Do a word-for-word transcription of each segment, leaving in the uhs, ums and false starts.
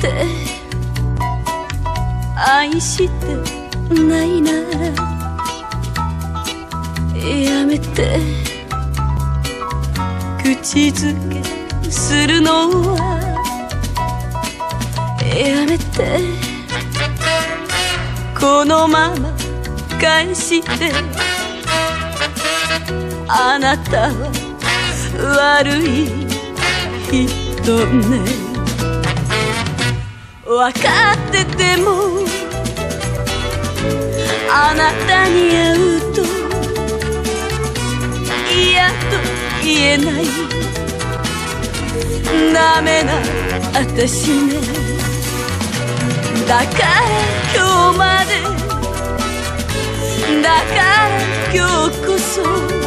て愛してないならやめて口づけするのはやめてこのまま返してあなたは悪い人ね分かっててもあなたに会うと嫌と言えないダメな私ねだから今日までだから今日こそ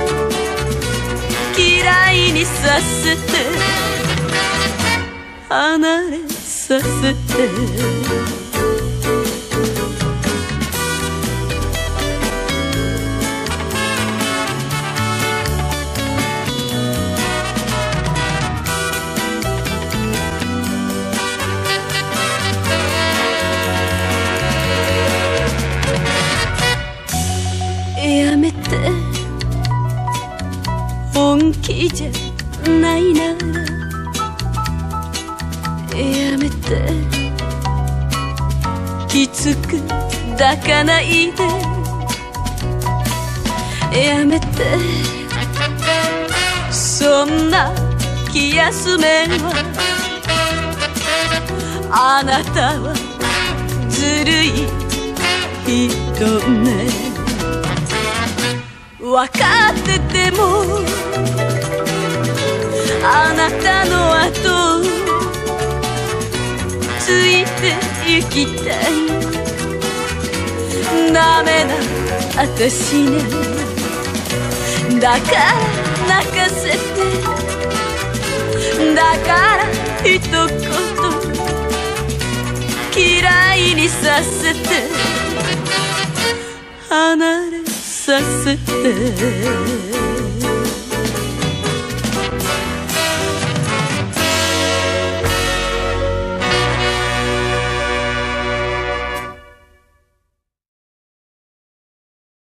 嫌いにさせて離れさせてやめて本気じゃないならやめてきつく抱かないでやめてそんな気休めはあなたはずるい人ね分かっててもあなたの後をついて行きたいダメな私ねだから泣かせてだから一言嫌いにさせて離れさせて